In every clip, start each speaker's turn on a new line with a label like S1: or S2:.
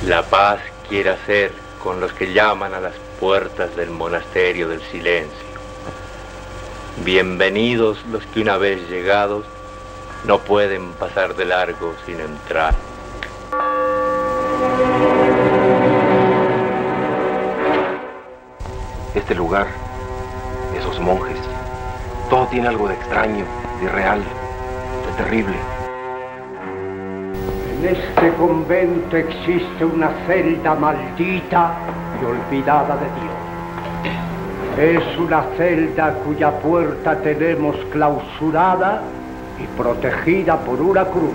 S1: La paz quiere hacer con los que llaman a las puertas del monasterio del silencio. Bienvenidos los que una vez llegados no pueden pasar de largo sin entrar.
S2: Este lugar, esos monjes, todo tiene algo de extraño, de irreal, de terrible.
S3: En este convento existe una celda maldita y olvidada de Dios. Es una celda cuya puerta tenemos clausurada y protegida por una cruz.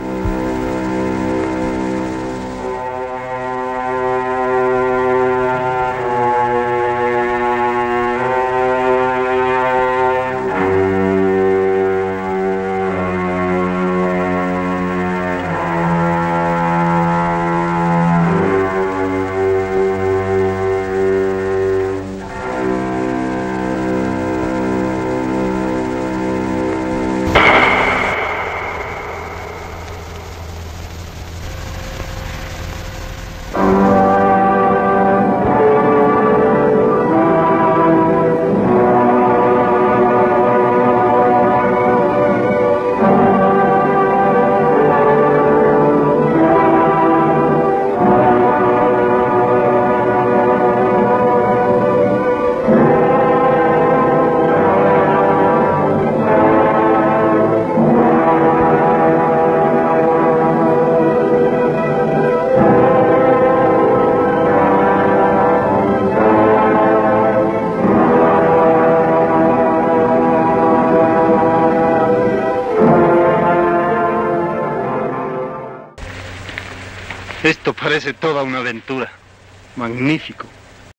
S4: Esto parece toda una aventura. Magnífico.